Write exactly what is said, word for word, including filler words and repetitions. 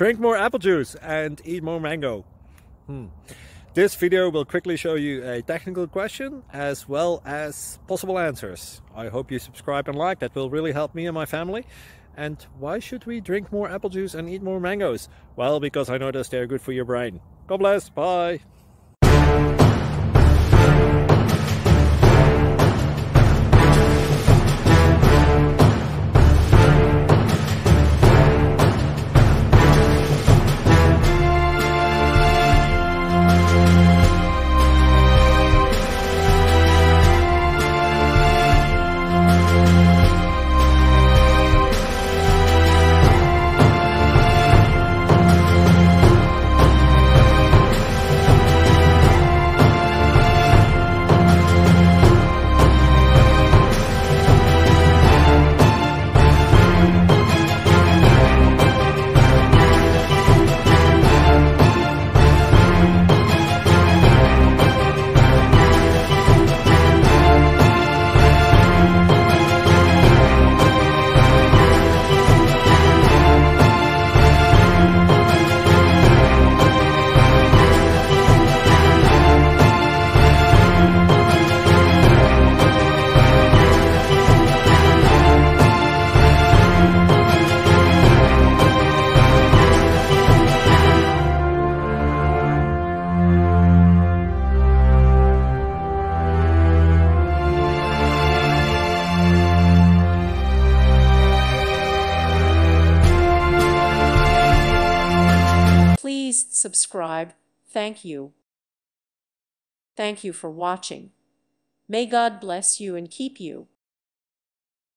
Drink more apple juice and eat more mango. Hmm. This video will quickly show you a technical question as well as possible answers. I hope you subscribe and like, that will really help me and my family. And why should we drink more apple juice and eat more mangoes? Well, because I noticed they're good for your brain. God bless, bye! Please subscribe. Thank you. Thank you for watching. May God bless you and keep you.